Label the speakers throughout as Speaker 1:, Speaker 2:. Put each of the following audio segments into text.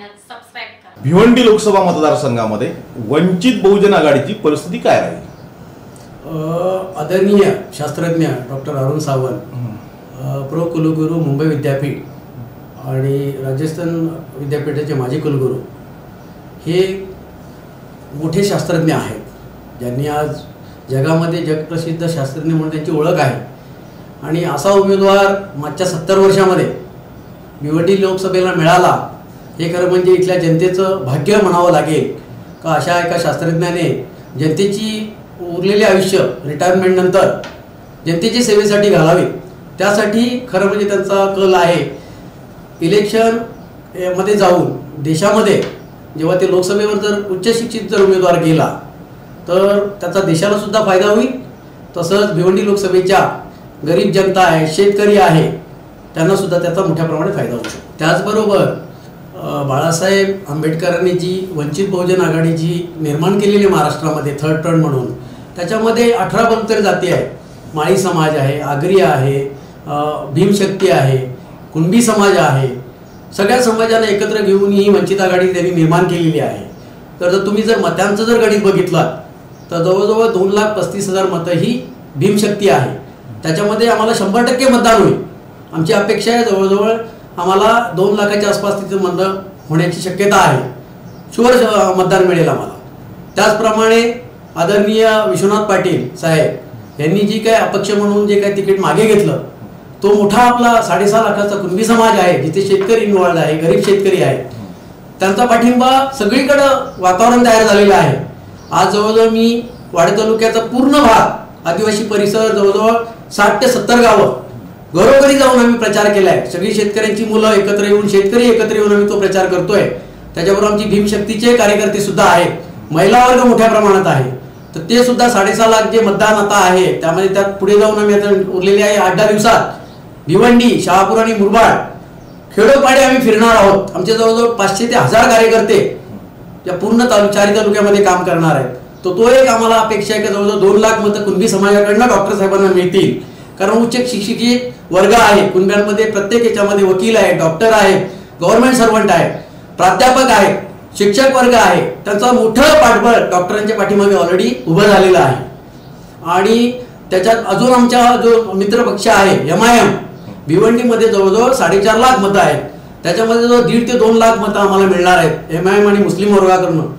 Speaker 1: Channel subscribe करा।
Speaker 2: भिवंडी लोकसभा मतदारसंघामध्ये वंचित बहुजन आघाडीची परिस्थिती काय राहील?
Speaker 3: आदरणीय शास्त्रज्ञ डॉक्टर अरुण सावंत, प्रो कुलगुरू मुंबई विद्यापीठ आणि राजस्थान विद्यापीठाचे माजी कुलगुरू हे मोठे शास्त्रज्ञ आहेत, ज्यांनी आज जगामध्ये जगप्रसिद्ध शास्त्रज्ञ म्हणून त्यांची ओळख आहे। आणि असा उमेदवार मागच्या 70 वर्षामध्ये भिवंडी लोकसभेला मिळाला हे खरं म्हणजे इथल्या जनतेचं भाग्य म्हणावं लागेल का अशा एका शास्त्रज्ञाने जनतेची उरलेले आयुष्य रिटायरमेंटनंतर जनतेच्या सेवेसाठी घालावे, त्यासाठी खरं म्हणजे त्यांचा कल आहे। इलेक्शन मध्ये जाऊन देशामध्ये जेव्हा ते लोकसभेवर जर उच्च शिक्षित जर उमेदवार गेला तर त्याचा देशाला सुद्धा फायदा होईल, तसंच भिवंडी लोकसभेच्या गरीब जनता आहे, शेतकरी आहे, त्यांना सुद्धा त्याचा मोठ्या प्रमाणात फायदा होतो। त्याचबरोबर बाळासाहेब आंबेडकरांनी जी वंचित बहुजन आघाडी जी निर्माण केलेली महाराष्ट्रामध्ये थर्ड टर्न म्हणून, त्याच्यामध्ये 18 बलुतेर जाती आहेत, माळी समाज आहे, आगरी आहे, भीमशक्ती आहे, कुणबी समाज आहे, सगळ्या समाजाने एकत्र घेऊन ही वंचित आघाडी त्यांनी निर्माण केलेली आहे। तर जर तुम्ही जर मतांचं जर गणित बघितलात तर जवळजवळ 2,35,000 मतं ही भीमशक्ती आहे, त्याच्यामध्ये आम्हाला 100% मतदान होईल। आमची अपेक्षा आहे जवळजवळ आम्हाला 2 लाखाच्या आसपास तिथे मतदान होण्याची शक्यता आहे, शुअर मतदान मिळेल आम्हाला। त्याचप्रमाणे आदरणीय विश्वनाथ पाटील साहेब यांनी जी काय अपक्ष म्हणून जे काय तिकीट मागे घेतलं, तो मोठा आपला 6.5 लाखाचा कुणबी समाज आहे, जिथे शेतकरी इन्व्हॉल्ड आहे, गरीब शेतकरी आहे, त्यांचा पाठिंबा सगळीकडं वातावरण तयार झालेलं आहे। आज जवळजवळ मी वाडी तालुक्याचा पूर्ण भाग आदिवासी परिसर जवळजवळ 60 ते 70 गावं घरोघरी जाऊन आम्ही प्रचार केलाय। सगळी शेतकऱ्यांची मुलं एकत्र येऊन, शेतकरी एकत्र येऊन आम्ही तो प्रचार करतोय। त्याच्याबरोबर आमची भीमशक्तीचे कार्यकर्ते सुद्धा आहेत, महिला वर्ग मोठ्या प्रमाणात आहे, तर ते सुद्धा 6.5 लाख जे मतदान आता आहे त्यामध्ये त्यात पुढे जाऊन आम्ही आता उरलेले आहे 8-10 दिवसात भिवंडी, शहापूर आणि मुरबाड खेडोपाडी आम्ही फिरणार आहोत। आमचे जवळजवळ 500 ते 1000 कार्यकर्ते या पूर्ण चारी तालुक्यामध्ये काम करणार आहेत। तो एक आम्हाला अपेक्षा आहे की जवळजवळ 2 लाख मतं कुणबी समाजाकडनं डॉक्टर साहेबांना मिळतील, कारण उच्च शिक्षित वर्ग आहे कुणब्यांमध्ये, प्रत्येक याच्यामध्ये वकील आहे, डॉक्टर आहे, गव्हर्नमेंट सर्वंट आहे, प्राध्यापक आहे, शिक्षक वर्ग आहे, त्यांचा मोठं पाठबळ डॉक्टरांच्या पाठीमागे ऑलरेडी उभं झालेलं आहे। आणि त्याच्यात अजून आमचा जो मित्र पक्ष आहे MIM, भिवंडीमध्ये जवळजवळ 4.5 लाख मतं आहेत, त्याच्यामध्ये जवळ 1.5 ते 2 लाख मतं आम्हाला मिळणार आहेत MIM आणि मुस्लिम वर्गाकडून।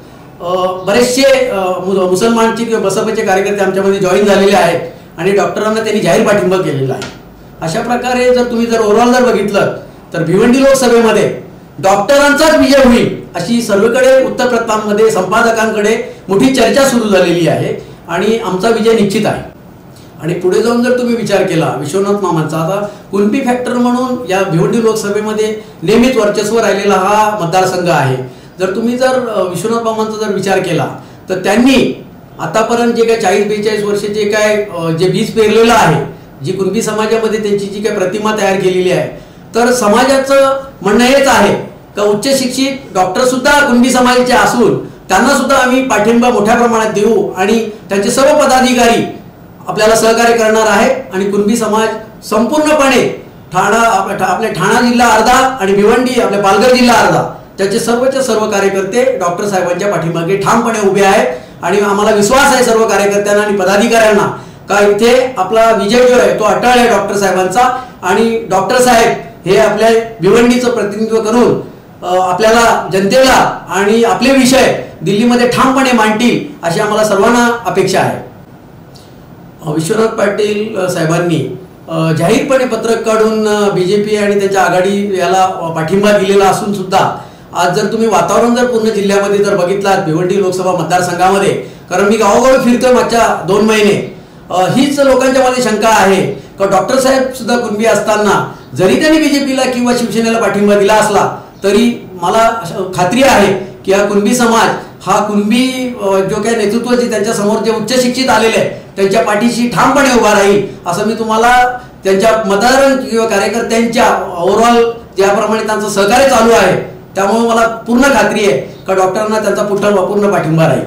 Speaker 3: बरेचसे मुसलमानचे किंवा बसपचे कार्यकर्ते आमच्यामध्ये जॉईन झालेले आहेत आणि डॉक्टरांना त्यांनी जाहीर पाठिंबा केलेला आहे। अशा प्रकारे जर तुम्ही जर ओव्हरऑल जर बघितलं तर भिवंडी लोकसभेमध्ये डॉक्टरांचाच विजय होईल अशी सर्वकडे उत्तर प्रतापमध्ये संपादकांकडे मोठी चर्चा सुरू झालेली आहे आणि आमचा विजय निश्चित आहे। आणि पुढे जाऊन जर तुम्ही विचार केला विश्वनाथ मामांचा, आता कुणबी फॅक्टर म्हणून या भिवंडी लोकसभेमध्ये नेहमीच वर्चस्व राहिलेला हा मतदारसंघ आहे। जर तुम्ही जर विश्वनाथ मामांचा जर विचार केला तर त्यांनी आतापर्यंत जे काय 40-42 वर्ष जे काय जे बीज पेरलेलं आहे, जी कुणबी समाजामध्ये त्यांची जी काय प्रतिमा तयार केलेली आहे, तर समाजाचं म्हणणं हेच आहे का उच्च शिक्षित डॉक्टर सुद्धा कुणबी समाजाचे असून त्यांना सुद्धा आम्ही पाठिंबा मोठ्या प्रमाणात देऊ आणि त्यांचे सर्व पदाधिकारी आपल्याला सहकार्य करणार आहे। आणि कुणबी समाज संपूर्णपणे आपले ठाणा जिल्हा अर्धा आणि भिवंडी आपल्या पालघर जिल्हा अर्धा, त्याचे सर्वचे सर्व कार्यकर्ते डॉक्टर साहेबांच्या पाठीमागे ठामपणे उभे आहेत। आणि आम्हाला विश्वास आहे सर्व कार्यकर्त्यांना आणि पदाधिकाऱ्यांना का इथे आपला विजय जो आहे तो अटळ आहे डॉक्टर साहेबांचा, आणि डॉक्टर साहेब हे आपल्या भिवंडीचं प्रतिनिधित्व करून आपल्याला जनतेला आणि आपले विषय दिल्लीमध्ये ठामपणे मांडतील अशी आम्हाला सर्वांना अपेक्षा आहे। विश्वनाथ पाटील साहेबांनी जाहीरपणे पत्रक काढून BJP आणि त्याच्या आघाडी याला पाठिंबा दिलेला असून सुद्धा आज जर तुम्ही वातावरण जर पूर्ण जिल्ह्यामध्ये जर बघितलात भिवंडी लोकसभा मतदारसंघामध्ये, कारण मी गावोगावी फिरतोय मागच्या 2 महिने, हीच लोकांच्या मध्ये शंका आहे का डॉक्टर साहेब सुद्धा कुणबी असताना जरी त्यांनी BJPला किंवा शिवसेनेला पाठिंबा दिला असला तरी मला खात्री आहे की हा कुणबी समाज हा कुणबी जो काही नेतृत्वाचे त्यांच्या समोर जे उच्च शिक्षित आलेले आहे त्यांच्या पाठीशी ठामपणे उभा राहील असं मी तुम्हाला त्यांच्या मतदार किंवा कार्यकर्त्यांच्या ओव्हरऑल ज्याप्रमाणे त्यांचं सहकार्य चालू आहे त्यामुळे मला पूर्ण खात्री आहे का डॉक्टरांना त्यांचा पूर्ण पाठिंबा राहील।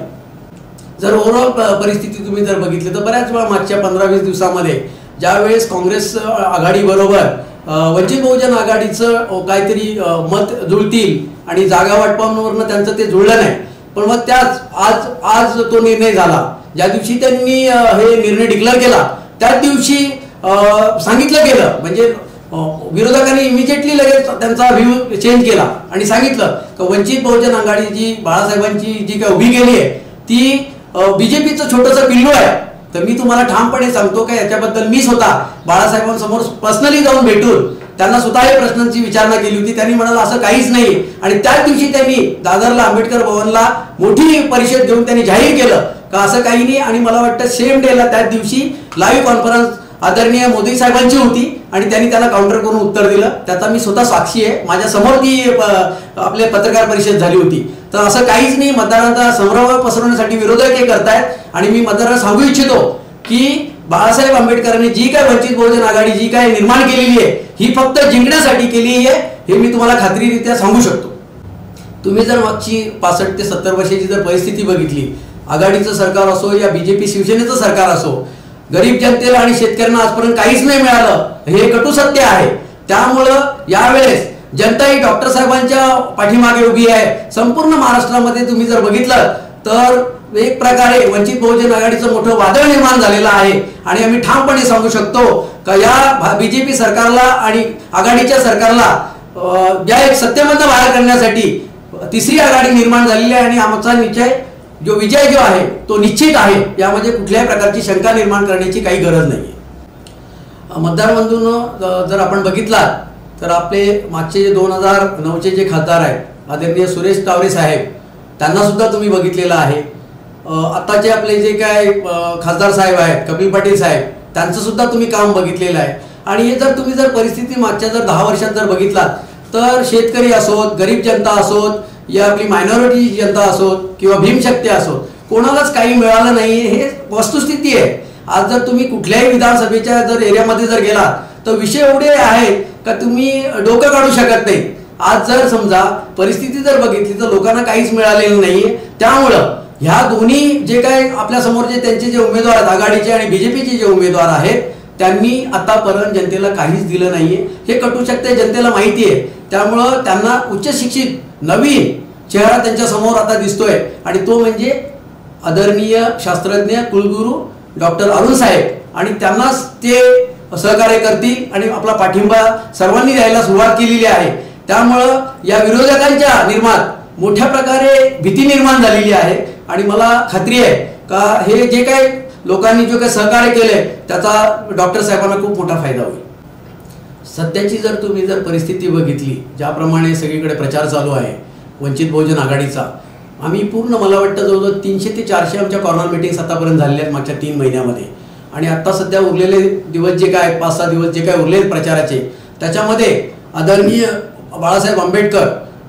Speaker 3: जर ओव्हरऑल परिस्थिती तुम्ही जर बघितली तर बऱ्याच वेळा मागच्या 15-20 दिवसामध्ये ज्यावेळेस काँग्रेस आघाडी बरोबर वंचित बहुजन आघाडीचं काहीतरी मत जुळतील आणि जागा वाटपांवरनं त्यांचं ते जुळलं नाही. पण मग त्याच आज तो निर्णय झाला. ज्या दिवशी त्यांनी हे निर्णय डिक्लेअर केला त्याच दिवशी सांगितलं गेलं, म्हणजे विरोधकांनी इमिजिएटली लगेच त्यांचा व्ह्यू चेंज केला आणि सांगितलं की वंचित बहुजन आघाडी जी बाळासाहेबांची जी काय उभी केली आहे ती बीजेपीचं छोटंसं पिल्लू आहे. तर मी तुम्हाला ठामपणे सांगतो की याच्याबद्दल मी स्वतः बाळासाहेबांसमोर पर्सनली जाऊन भेटून त्यांना स्वतः या प्रश्नांची विचारणा केली होती. त्यांनी म्हणाला असं काहीच नाही. आणि त्याच दिवशी त्यांनी दादरला आंबेडकर भवनला मोठी परिषद घेऊन त्यांनी जाहीर केलं का असं काही नाही. आणि मला वाटतं सेम डेला त्याच दिवशी लाईव्ह कॉन्फरन्स आदरणीय मोदी साहेबांची होती आणि त्यांनी त्याला काउंटर करून उत्तर दिलं. त्याचा मी स्वतः साक्षी आहे. माझ्या समोर ती आपले पत्रकार परिषद झाली होती. तर असं काहीच नाही. मतदारांचा संभ्रम पसरवण्यासाठी विरोधक हे करतायत आणि मी मतदारांना सांगू इच्छितो की बाळासाहेब आंबेडकरांनी जी काय वंचित बहुजन आघाडी जी काय निर्माण केलेली आहे ही फक्त जिंकण्यासाठी केली आहे हे मी तुम्हाला खात्रीरीत्या सांगू शकतो. तुम्ही जर मागची 65 ते 70 वर्षाची जर परिस्थिती बघितली, आघाडीचं सरकार असो या बीजेपी शिवसेनेचं सरकार असो, गरीब जनतेला आणि शेतकऱ्यांना आजपर्यंत काहीच नाही मिळालं हे कटू सत्य आहे. त्यामुळं यावेळेस जनता ही डॉक्टर साहेबांच्या पाठीमागे उभी आहे. संपूर्ण महाराष्ट्रामध्ये तुम्ही जर बघितलं तर एक प्रकारे वंचित बहुजन आघाडीचं मोठं वादळ निर्माण झालेलं आहे. आणि आम्ही ठामपणे सांगू शकतो का या बीजेपी सरकारला आणि आघाडीच्या सरकारला या एक सत्तेमधनं बाहेर करण्यासाठी तिसरी आघाडी निर्माण झालेली आहे. आणि आमचा विजय जो आहे तो निश्चित आहे. यामध्ये कुठल्याही प्रकारची शंका निर्माण करण्याची काही गरज नाही. मतदार बंधूंनो, जर आपण बघितला तर आपले मागचे जे 2009चे जे खासदार आहेत आदरणीय सुरेश तावरे साहेब त्यांना सुद्धा तुम्ही बघितलेलं आहे. आताचे आपले जे काय खासदार साहेब आहेत कपिल पाटील साहेब त्यांचं सुद्धा तुम्ही काम बघितलेलं आहे. आणि हे जर तुम्ही जर परिस्थिती मागच्या जर 10 वर्षात जर बघितलात तर शेतकरी असोत, गरीब जनता असोत, या आपली मायनॉरिटी जनता असोत किंवा भीमशक्ती असोत, कोणालाच काही मिळालं नाही हे वस्तुस्थिती आहे. आज जर तुम्ही कुठल्याही विधानसभेच्या जर एरियामध्ये जर गेलात तर विषय एवढे आहेत का तुम्ही डोकं काढू शकत नाही. आज जर समजा परिस्थिती जर बघितली तर लोकांना काहीच मिळालेलं नाहीये. त्यामुळं ह्या दोन्ही जे काय आपल्या समोर जे त्यांचे जे उमेदवार आहेत आघाडीचे आणि बीजेपीचे जे उमेदवार आहेत त्यांनी आतापर्यंत जनतेला काहीच दिलं नाहीये हे कटू शकते, जनतेला माहिती आहे. त्यामुळं त्यांना उच्च शिक्षित नवीन चेहरा त्यांच्या समोर आता दिसतोय आणि तो म्हणजे आदरणीय शास्त्रज्ञ कुलगुरू डॉक्टर अरुण साहेब. आणि त्यांनाच ते सहकार्य करतील आणि आपला पाठिंबा सर्वांनी द्यायला सुरुवात केलेली आहे. त्यामुळं या विरोधकांच्या निर्मात मोठ्या प्रकारे भीती निर्माण झालेली आहे. आणि मला खात्री आहे का हे जे काही लोकांनी जो काही सहकार्य केले त्याचा डॉक्टर साहेबांना खूप मोठा फायदा होईल. सध्याची जर तुम्ही जर परिस्थिती बघितली ज्याप्रमाणे सगळीकडे प्रचार चालू आहे वंचित बहुजन आघाडीचा, आम्ही पूर्ण मला वाटतं जवळजवळ 300 ते 400 आमच्या कॉर्नर मीटिंग्स आतापर्यंत झालेल्या आहेत मागच्या 3 महिन्यामध्ये. आणि आता सध्या उरलेले दिवस जे काय 5-6 दिवस जे काय उरले प्रचाराचे त्याच्यामध्ये आदरणीय बाळासाहेब आंबेडकर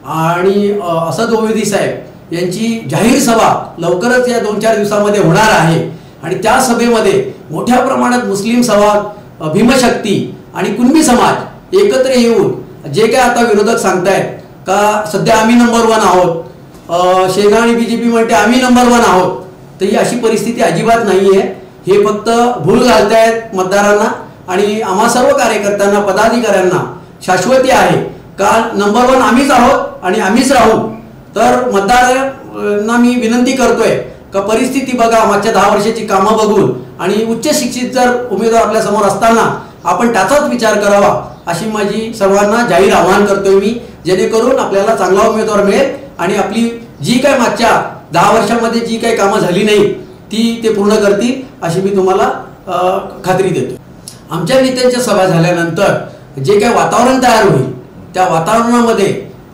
Speaker 3: आणि असद ओवेसी साहेब यांची जाहीर सभा लवकरच या 2-4 दिवसामध्ये होणार आहे. आणि त्या सभेमध्ये मोठ्या प्रमाणात मुस्लिम समाज, भीमशक्ती आणि कुणबी समाज एकत्र येऊन जे काय आता विरोधक सांगतायत का सध्या आम्ही नंबर 1 आहोत, सेना आणि बीजेपी म्हणते आम्ही नंबर 1 आहोत, तर ही अशी परिस्थिती अजिबात नाही आहे. हे फक्त भूल घालतायत मतदारांना. आणि आम्हा सर्व कार्यकर्त्यांना पदाधिकाऱ्यांना शाश्वती आहे का नंबर 1 आम्हीच आहोत आणि आम्हीच राहू. तर मतदारांना मी विनंती करतोय का परिस्थिती बघा, मागच्या 10 वर्षाची कामं बघून आणि उच्च शिक्षित जर उमेदवार आपल्या समोर असताना आपण त्याचाच विचार करावा अशी माझी सर्वांना जाहीर आवाहन करतोय मी. जेणेकरून आपल्याला चांगला उमेदवार मिळेल आणि आपली जी काय मागच्या 10 वर्षामध्ये जी काही कामं झाली नाही ती ते पूर्ण करतील अशी मी तुम्हाला खात्री देतो. आमच्या नेत्यांच्या सभा झाल्यानंतर जे काही वातावरण तयार होईल त्या वातावरणामध्ये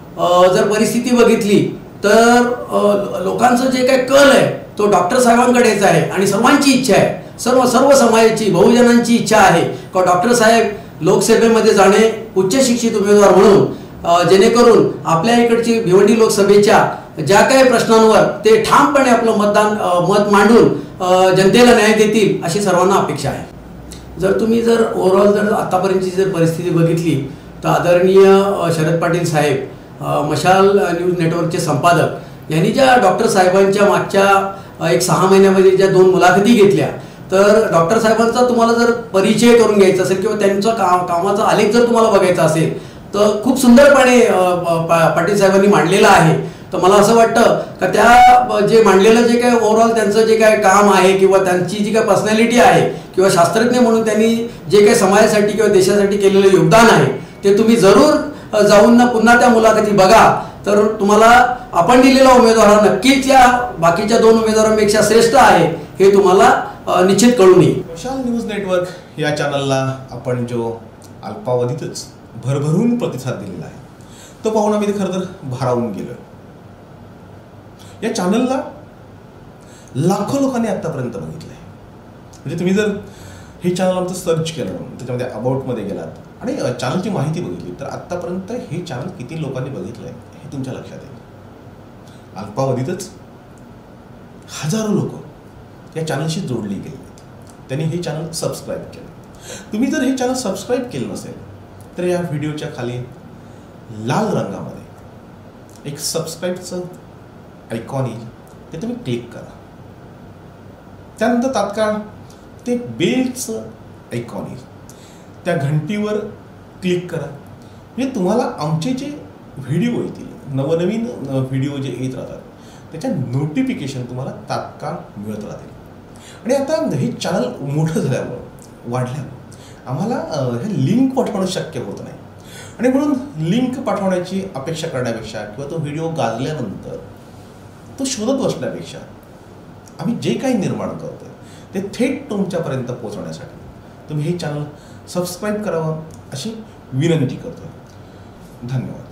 Speaker 3: जर परिस्थिती बघितली तर लोकांचं जे काही कल आहे तो डॉक्टर साहेबांकडेच आहे. आणि सर्वांची इच्छा आहे, सर्व समाजाची बहुजनांची इच्छा आहे का डॉक्टर साहेब लोकसभेमध्ये जाणे उच्च शिक्षित उमेदवार म्हणून, जेणेकरून आपल्या इकडची भिवंडी लोकसभेच्या ज्या काही प्रश्नांवर ते ठामपणे आपलं मत मांडून जनतेला न्याय देतील अशी सर्वांना अपेक्षा आहे. जर तुम्ही जर ओव्हरऑल जर आतापर्यंतची जर परिस्थिती बघितली तर आदरणीय शरद पाटील साहेब, मशाल न्यूज नेटवर्कचे संपादक यांनी ज्या डॉक्टर साहेबांच्या मागच्या 1-6 महिन्यामध्ये ज्या 2 मुलाखती घेतल्या तर डॉक्टर साहेबांचा तुम्हाला जर परिचय करून घ्यायचा असेल किंवा त्यांचा कामाचा आलेख जर तुम्हाला बघायचा असेल तर खूप सुंदरपणे पाटील साहेबांनी मांडलेला आहे. तर मला असं वाटतं का त्या जे मांडलेलं जे काय ओव्हरऑल त्यांचं जे काय काम आहे किंवा त्यांची जी काय पर्सनॅलिटी आहे किंवा शास्त्रज्ञ म्हणून त्यांनी जे काही समाजासाठी किंवा देशासाठी केलेलं योगदान आहे ते तुम्ही जरूर जाऊन ना पुन्हा त्या मुलाखती बघा. तर तुम्हाला आपण दिलेला उमेदवार हा नक्कीच या बाकीच्या 2 उमेदवारांपेक्षा श्रेष्ठ आहे हे तुम्हाला निश्चित कळून येईल.
Speaker 2: विशाल न्यूज नेटवर्क या चॅनलला आपण जो अल्पावधीतच भरभरून प्रतिसाद दिलेला आहे तो पाहून आम्ही खरं तर भारावून गेलो. या चॅनलला लाखो लोकांनी आत्तापर्यंत बघितलं आहे. म्हणजे तुम्ही जर हे चॅनल आमचं सर्च केलं त्याच्यामध्ये अबाउटमध्ये गेलात आणि चॅनलची माहिती बघितली तर आत्तापर्यंत हे चॅनल किती लोकांनी बघितलं आहे हे तुमच्या लक्षात येईल. अल्पावधीतच हजारो लोक या चॅनलशी जोडली गेली आहेत. त्यांनी हे चॅनल सबस्क्राईब केलं. तुम्ही जर हे चॅनल सबस्क्राईब केलं नसेल तर या व्हिडिओच्या खाली लाल रंगामध्ये एक सबस्क्राईबचं आयकॉन येईल ते तुम्ही क्लिक करा. त्यानंतर तात्काळ ते बेलचं आयकॉन येईल त्या घंटीवर क्लिक करा. म्हणजे तुम्हाला आमचे जे व्हिडिओ येतील नवनवीन व्हिडिओ जे येत राहतात त्याच्या नोटिफिकेशन तुम्हाला तात्काळ मिळत राहतील. आणि आता हे चॅनल मोठं झाल्यामुळं वाढल्यामुळं आम्हाला हे लिंक पाठवणं शक्य होत नाही. आणि म्हणून लिंक पाठवण्याची अपेक्षा करण्यापेक्षा किंवा तो व्हिडिओ गाजल्यानंतर तो शोधत बसण्यापेक्षा आम्ही जे काही निर्माण करतो ते थेट तुमच्यापर्यंत पोहोचवण्यासाठी तुम्ही हे चॅनल सबस्क्राईब करावं अशी विनंती करतो. धन्यवाद.